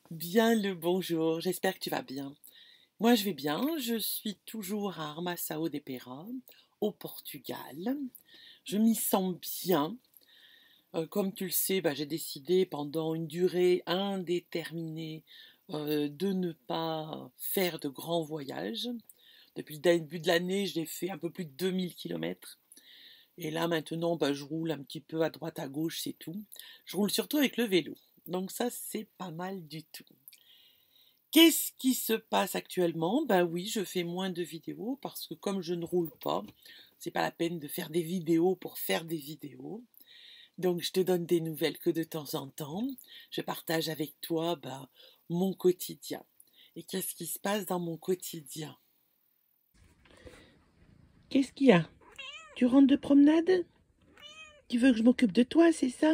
Bien le bonjour, j'espère que tu vas bien. Moi je vais bien, je suis toujours à Armaçao de Pera, au Portugal. Je m'y sens bien. Comme tu le sais, j'ai décidé pendant une durée indéterminée de ne pas faire de grands voyages. Depuis le début de l'année, j'ai fait un peu plus de 2000 kilomètres. Et là maintenant, je roule un petit peu à droite à gauche, c'est tout. Je roule surtout avec le vélo. Donc ça, c'est pas mal du tout. Qu'est-ce qui se passe actuellement? Ben oui, je fais moins de vidéos parce que comme je ne roule pas, c'est pas la peine de faire des vidéos pour faire des vidéos. Donc je te donne des nouvelles que de temps en temps. Je partage avec toi mon quotidien. Et qu'est-ce qui se passe dans mon quotidien? Qu'est-ce qu'il y a? Tu rentres de promenade? Tu veux que je m'occupe de toi, c'est ça?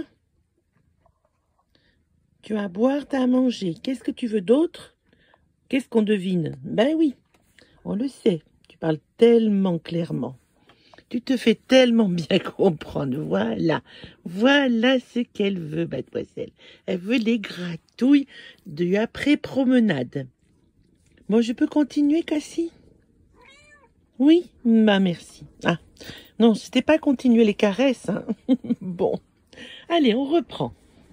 Tu as à boire, tu as à manger. Qu'est-ce que tu veux d'autre? Qu'est-ce qu'on devine? Ben oui, on le sait. Tu parles tellement clairement. Tu te fais tellement bien comprendre. Voilà. Voilà ce qu'elle veut, mademoiselle. Elle veut les gratouilles de après-promenade. Bon, je peux continuer, Cassie? Oui? Bah, merci. Ah, non, c'était pas continuer les caresses, hein. Bon. Allez, on reprend.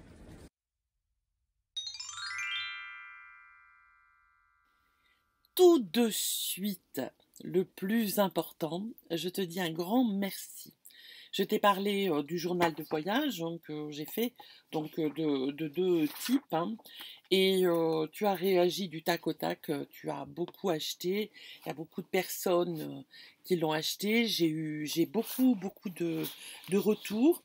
Tout de suite, le plus important, je te dis un grand merci. Je t'ai parlé du journal de voyage que j'ai fait, donc de deux types, hein, et tu as réagi du tac au tac, tu as beaucoup acheté, il y a beaucoup de personnes qui l'ont acheté, j'ai beaucoup de retours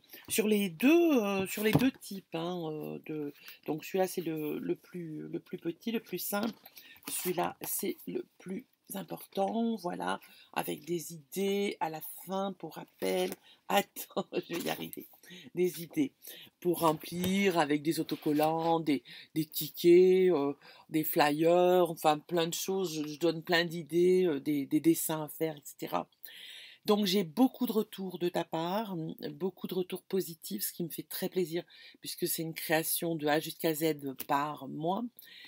sur les deux types, hein, donc celui-là c'est le plus petit, le plus simple, celui-là c'est le plus important, voilà, avec des idées à la fin pour rappel. Attends, je vais y arriver. Des idées pour remplir avec des autocollants, des tickets, des flyers, enfin plein de choses. Je donne plein d'idées, des dessins à faire, etc. Donc j'ai beaucoup de retours de ta part, beaucoup de retours positifs, ce qui me fait très plaisir puisque c'est une création de A jusqu'à Z par mois.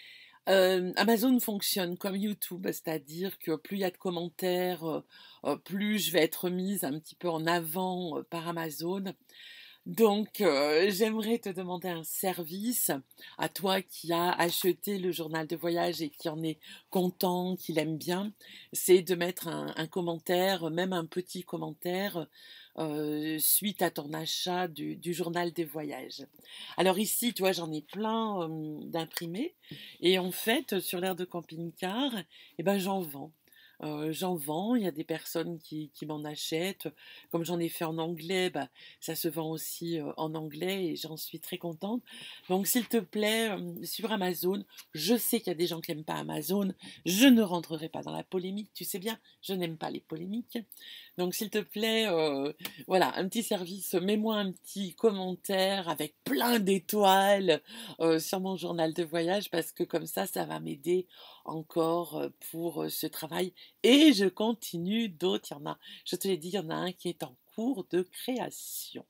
Amazon fonctionne comme YouTube, c'est-à-dire que plus il y a de commentaires, plus je vais être mise un petit peu en avant par Amazon. Donc, j'aimerais te demander un service à toi qui as acheté le journal de voyage et qui en est content, qui l'aime bien, c'est de mettre un commentaire, même un petit commentaire, suite à ton achat du journal des voyages. Alors ici, tu vois, j'en ai plein d'imprimés et en fait, sur l'aire de camping-car, eh ben, j'en vends. J'en vends, il y a des personnes qui m'en achètent. Comme j'en ai fait en anglais, ça se vend aussi en anglais et j'en suis très contente. Donc s'il te plaît, sur Amazon, je sais qu'il y a des gens qui n'aiment pas Amazon, je ne rentrerai pas dans la polémique, tu sais bien, je n'aime pas les polémiques. Donc s'il te plaît, voilà, un petit service, mets-moi un petit commentaire avec plein d'étoiles sur mon journal de voyage parce que comme ça va m'aider encore pour ce travail. Et je continue d'autres, il y en a, je te l'ai dit, il y en a un qui est en cours de création.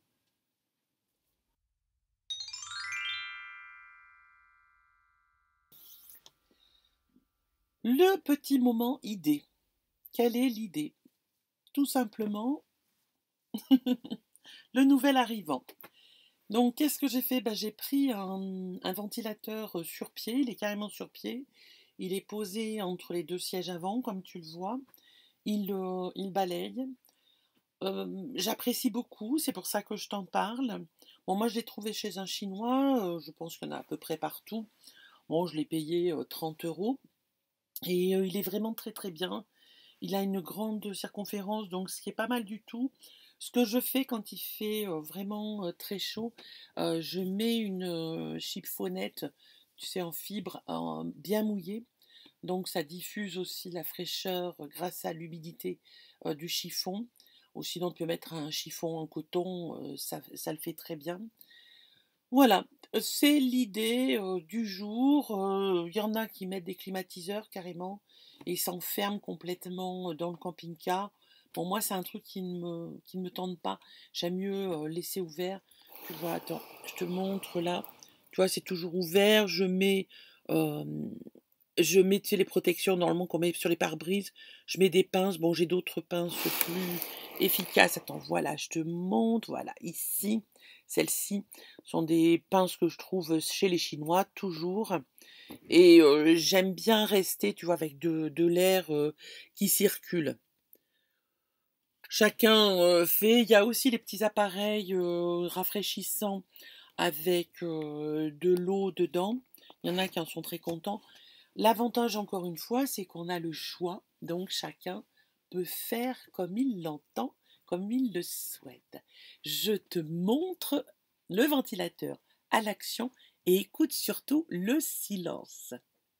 Le petit moment idée. Quelle est l'idée? Tout simplement, le nouvel arrivant. Donc, qu'est-ce que j'ai fait? J'ai pris un ventilateur sur pied, il est carrément sur pied. Il est posé entre les deux sièges avant, comme tu le vois. Il balaye. J'apprécie beaucoup, c'est pour ça que je t'en parle. Bon, moi, je l'ai trouvé chez un Chinois, je pense qu'il y en a à peu près partout. Bon, je l'ai payé 30 euros. Et il est vraiment très très bien. Il a une grande circonférence, donc ce qui est pas mal du tout. Ce que je fais quand il fait vraiment très chaud, je mets une chiffonnette, tu sais, en fibre, bien mouillée. Donc ça diffuse aussi la fraîcheur grâce à l'humidité du chiffon. Ou sinon, tu peux mettre un chiffon en coton, ça le fait très bien. Voilà, c'est l'idée du jour. Il y en a qui mettent des climatiseurs carrément et s'enferment complètement dans le camping-car. Pour moi, c'est un truc qui ne me tente pas. J'aime mieux laisser ouvert. Tu vois, attends, je te montre là. Tu vois, c'est toujours ouvert. Je mets Hem, je mets, tu sais, les protections normalement qu'on met sur les pare-brises. Je mets des pinces. Bon, j'ai d'autres pinces plus efficaces. Attends, voilà, je te montre. Voilà, ici, celles-ci sont des pinces que je trouve chez les Chinois, toujours. Et j'aime bien rester, tu vois, avec de l'air qui circule. Chacun fait. Il y a aussi les petits appareils rafraîchissants avec de l'eau dedans. Il y en a qui en sont très contents. L'avantage, encore une fois, c'est qu'on a le choix, donc chacun peut faire comme il l'entend, comme il le souhaite. Je te montre le ventilateur à l'action et écoute surtout le silence.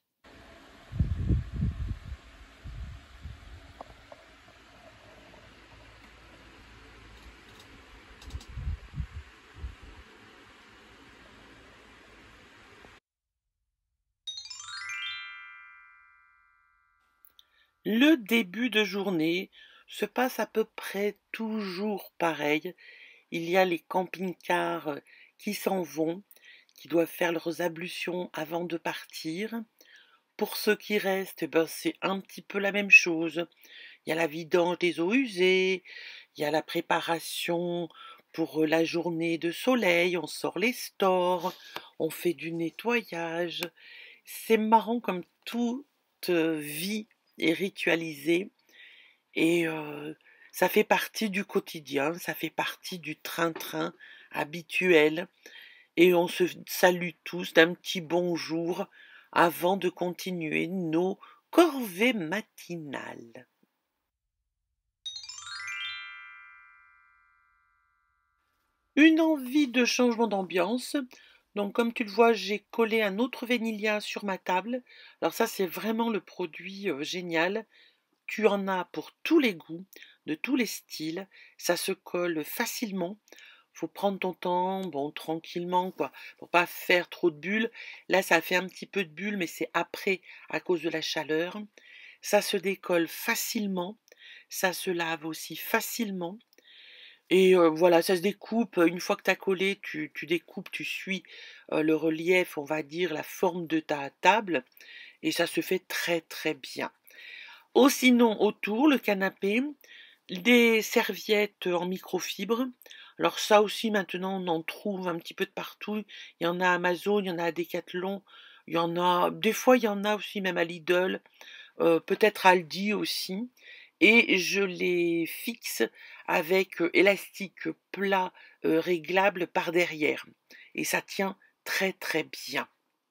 Le début de journée se passe à peu près toujours pareil. Il y a les camping-cars qui s'en vont, qui doivent faire leurs ablutions avant de partir. Pour ceux qui restent, ben c'est un petit peu la même chose. Il y a la vidange des eaux usées, il y a la préparation pour la journée de soleil, on sort les stores, on fait du nettoyage. C'est marrant comme toute vie est ritualisée et ça fait partie du quotidien, ça fait partie du train-train habituel et on se salue tous d'un petit bonjour avant de continuer nos corvées matinales. Une envie de changement d'ambiance. Donc comme tu le vois, j'ai collé un autre Vanilla sur ma table. Alors ça, c'est vraiment le produit génial. Tu en as pour tous les goûts, de tous les styles. Ça se colle facilement. Faut prendre ton temps, bon, tranquillement, quoi, pour pas faire trop de bulles. Là, ça fait un petit peu de bulles, mais c'est après, à cause de la chaleur. Ça se décolle facilement. Ça se lave aussi facilement. Et voilà, ça se découpe, une fois que tu as collé, tu découpes, tu suis, le relief, on va dire, la forme de ta table et ça se fait très, très bien. Ou sinon, autour, le canapé, des serviettes en microfibre. Alors ça aussi, maintenant, on en trouve un petit peu de partout. Il y en a à Amazon, il y en a à Decathlon, il y en a des fois, il y en a aussi même à Lidl, peut-être à Aldi aussi. Et je les fixe avec élastique plat réglable par derrière. Et ça tient très très bien.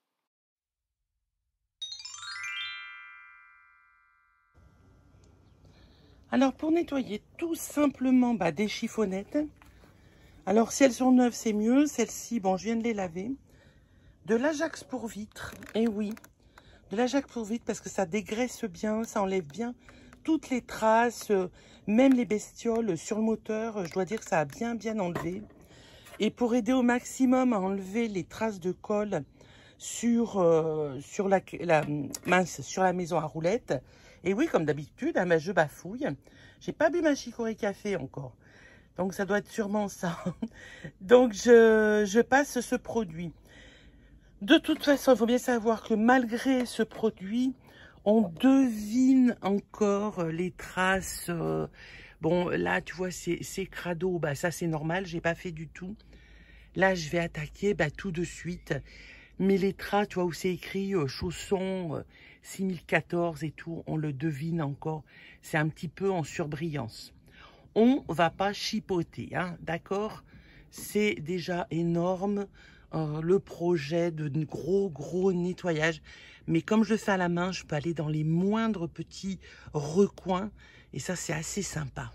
Alors pour nettoyer tout simplement des chiffonnettes. Alors si elles sont neuves c'est mieux. Celles-ci, bon je viens de les laver. De l'Ajax pour vitre. Et oui, de l'Ajax pour vitre parce que ça dégraisse bien, ça enlève bien toutes les traces, même les bestioles sur le moteur. Je dois dire que ça a bien enlevé. Et pour aider au maximum à enlever les traces de colle sur sur la maison à roulettes. Et oui, comme d'habitude, je bafouille. J'ai pas bu ma chicorée café encore. Donc ça doit être sûrement ça. Donc je passe ce produit. De toute façon, il faut bien savoir que malgré ce produit, on devine encore les traces. Bon, là, tu vois, c'est crado. Ça, c'est normal. J'ai pas fait du tout. Là, je vais attaquer tout de suite. Mais les traces, tu vois, où c'est écrit chaussons 6014 et tout, on le devine encore. C'est un petit peu en surbrillance. On va pas chipoter, hein, d'accord? C'est déjà énorme le projet de gros nettoyage. Mais comme je le fais à la main, je peux aller dans les moindres petits recoins. Et ça, c'est assez sympa.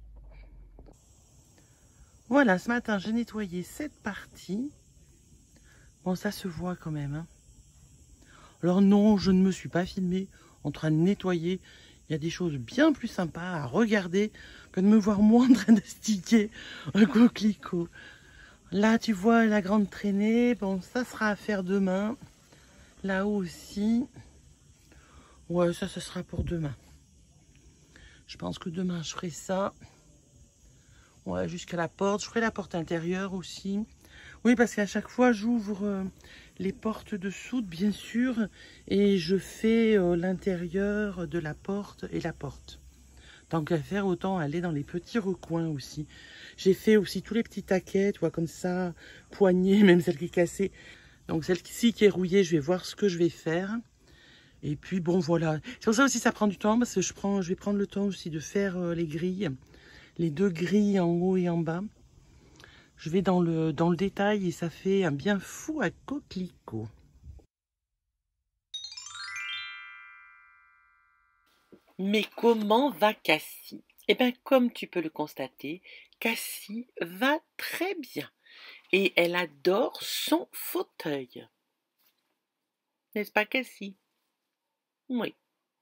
Voilà, ce matin, j'ai nettoyé cette partie. Bon, ça se voit quand même. Hein. Alors non, je ne me suis pas filmée en train de nettoyer. Il y a des choses bien plus sympas à regarder que de me voir moi en train de sticker un coquelicot. Là, tu vois la grande traînée. Bon, ça sera à faire demain. Là-haut aussi. Ouais, ça, ce sera pour demain. Je pense que demain, je ferai ça. Ouais, jusqu'à la porte. Je ferai la porte intérieure aussi. Oui, parce qu'à chaque fois, j'ouvre les portes de soude, bien sûr, et je fais l'intérieur de la porte et la porte. Tant qu'à faire, autant aller dans les petits recoins aussi. J'ai fait aussi tous les petits taquets, tu vois, comme ça, poignées, même celle qui est cassée. Donc celle-ci qui est rouillée, je vais voir ce que je vais faire. Et puis bon, voilà. C'est pour ça aussi ça prend du temps, parce que je vais prendre le temps aussi de faire les grilles. Les 2 grilles en haut et en bas. Je vais dans le détail et ça fait un bien fou à coquelicot. Mais comment va Cassie? Eh bien, comme tu peux le constater, Cassie va très bien et elle adore son fauteuil. N'est-ce pas, Cassie? Oui.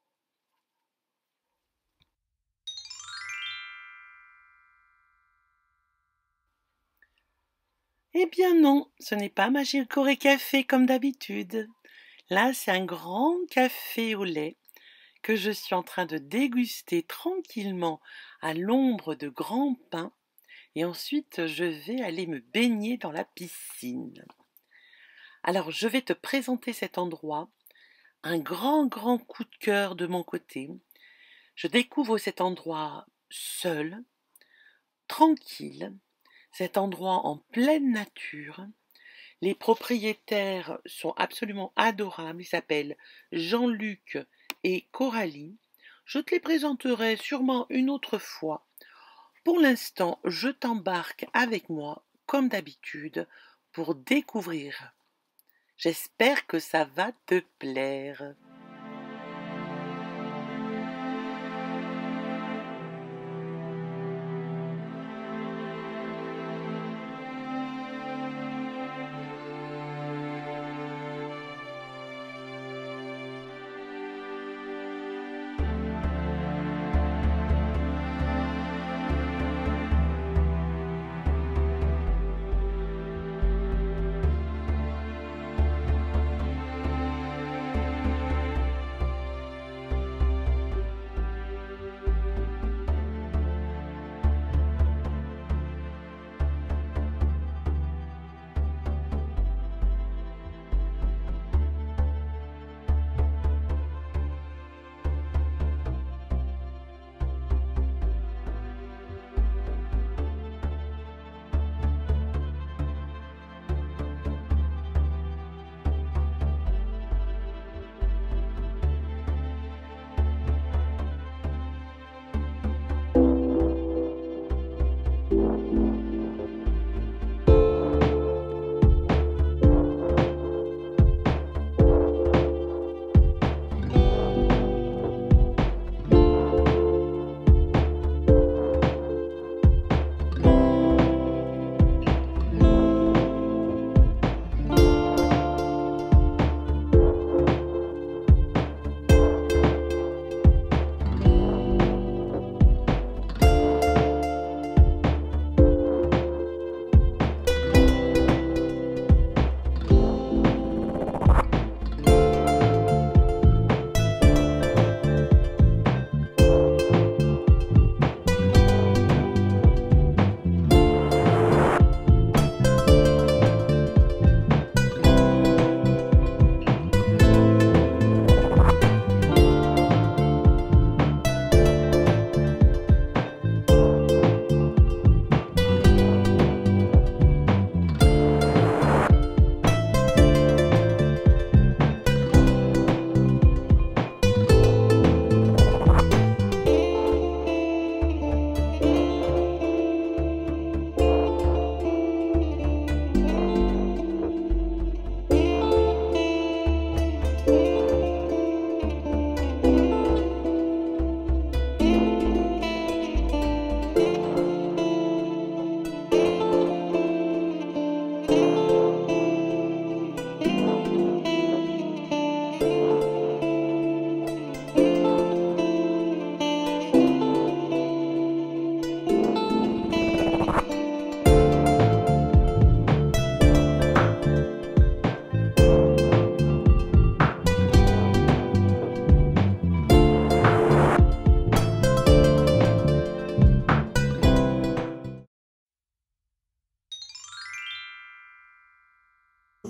Eh bien non, ce n'est pas ma Chicorée Café comme d'habitude. Là, c'est un grand café au lait que je suis en train de déguster tranquillement à l'ombre de grands pins. Et ensuite, je vais aller me baigner dans la piscine. Alors, je vais te présenter cet endroit. Un grand, grand coup de cœur de mon côté. Je découvre cet endroit seul, tranquille, cet endroit en pleine nature. Les propriétaires sont absolument adorables. Ils s'appellent Jean-Luc et Coralie. Je te les présenterai sûrement une autre fois. Pour l'instant, je t'embarque avec moi, comme d'habitude, pour découvrir. J'espère que ça va te plaire.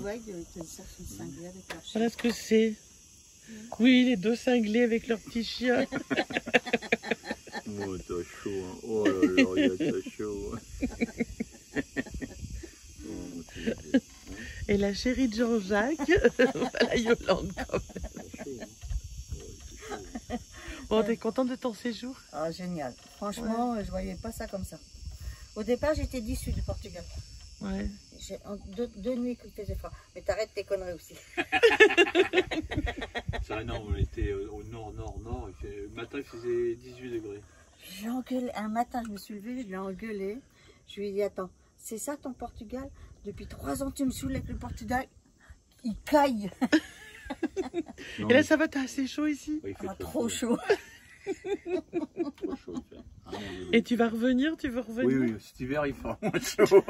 Ouais, ils cherchent une cinglée avec leur chien. Voilà ce que c'est. Oui, les deux cinglés avec leur petit chien. Oh, t'as chaud, hein. Oh là là, t'as chaud. Oh, t'es bête, hein. Et la chérie de Jean-Jacques, voilà Yolande quand même. T'as chaud, hein. Ouais, c'est chaud. Bon, t'es contente de ton séjour? Ah, génial. Franchement, je voyais pas ça comme ça. Au départ, j'étais déçue du Portugal. Ouais. J'ai deux nuits qu'il faisait froid. Mais t'arrêtes tes conneries aussi. Ça, non, on était au nord. Le matin, il faisait 18 degrés. J'ai engueulé. Un matin, je me suis levée, je l'ai engueulé. Je lui ai dit, attends, c'est ça ton Portugal? Depuis 3 ans, tu me saoules avec le Portugal. Il caille. Non, Et là, ça va, t'as assez chaud ici? ouais, il fait Ah, trop chaud. Trop chaud, il fait. Ah, non, Et tu vas revenir? Tu veux revenir? oui, cet hiver, il fera moins chaud.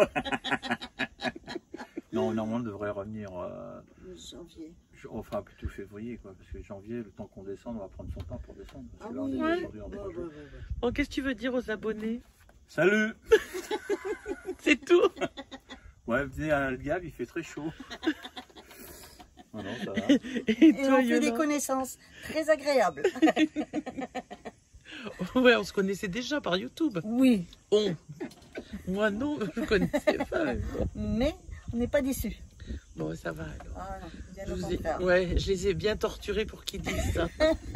Non, normalement, on devrait revenir, Janvier. enfin plutôt février, quoi, parce que janvier, le temps qu'on descende, on va prendre son temps pour descendre. Parce que Ah là, oui, on est ouais. descendu en 3 jours. Bon, qu'est-ce que tu veux dire aux abonnés? Salut. C'est tout? Ouais, venez à Algarve, il fait très chaud. Ah non, ça va. Et Et toi, on fait des Yolande? connaissances très agréables. Ouais, on se connaissait déjà par YouTube. Oui, Moi non, je connaissais pas. mais on n'est pas déçus. Bon, ça va alors. Ah non, bien Je au vous ai- contraire. Ouais, je les ai bien torturés pour qu'ils disent ça.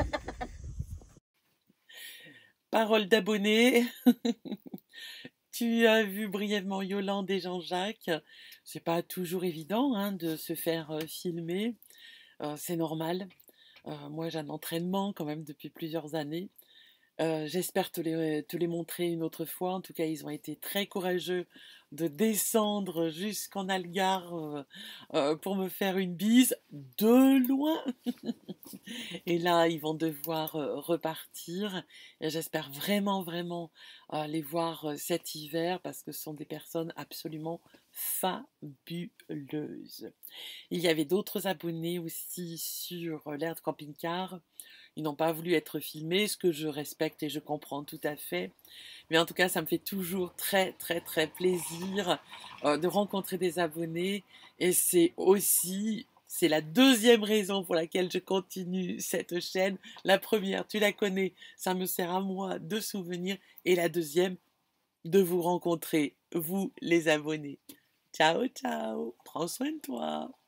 Parole d'abonné. Tu as vu brièvement Yolande et Jean-Jacques. C'est pas toujours évident hein, de se faire filmer. C'est normal. Moi, j'ai un entraînement quand même depuis plusieurs années. J'espère te les montrer une autre fois. En tout cas, ils ont été très courageux de descendre jusqu'en Algarve pour me faire une bise de loin. Et là, ils vont devoir repartir. Et j'espère vraiment, vraiment les voir cet hiver parce que ce sont des personnes absolument fabuleuses. Il y avait d'autres abonnés aussi sur l'air de camping-car. Ils n'ont pas voulu être filmés, ce que je respecte et je comprends tout à fait. Mais en tout cas, ça me fait toujours très, très, très plaisir de rencontrer des abonnés. Et c'est la deuxième raison pour laquelle je continue cette chaîne. La première, tu la connais, ça me sert à moi de souvenir. Et la deuxième, de vous rencontrer, vous les abonnés. Ciao, ciao, prends soin de toi.